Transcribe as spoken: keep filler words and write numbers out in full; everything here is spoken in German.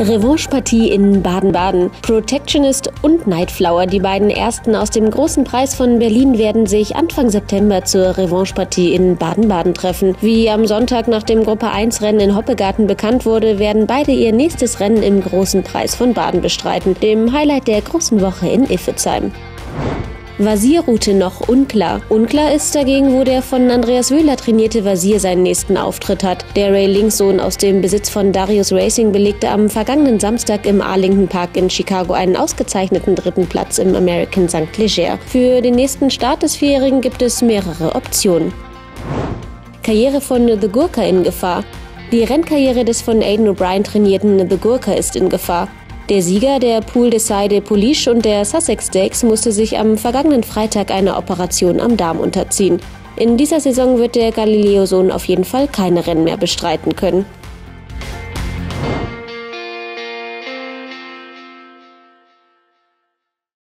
Revanche-Partie in Baden-Baden. Protectionist und Nightflower, die beiden Ersten aus dem Großen Preis von Berlin, werden sich Anfang September zur Revanche-Partie in Baden-Baden treffen. Wie am Sonntag nach dem Gruppe eins Rennen in Hoppegarten bekannt wurde, werden beide ihr nächstes Rennen im Großen Preis von Baden bestreiten, dem Highlight der großen Woche in Iffezheim. Vasierroute noch unklar. Unklar ist dagegen, wo der von Andreas Wöhler trainierte Vasier seinen nächsten Auftritt hat. Der Ray Link-Sohn aus dem Besitz von Darius Racing belegte am vergangenen Samstag im Arlington Park in Chicago einen ausgezeichneten dritten Platz im American Sankt Leger. Für den nächsten Start des Vierjährigen gibt es mehrere Optionen. Karriere von The Gurkha in Gefahr. Die Rennkarriere des von Aidan O'Brien trainierten The Gurkha ist in Gefahr. Der Sieger der Poule Desailles de Pouliche und der Sussex Stakes musste sich am vergangenen Freitag einer Operation am Darm unterziehen. In dieser Saison wird der Galileo-Sohn auf jeden Fall keine Rennen mehr bestreiten können.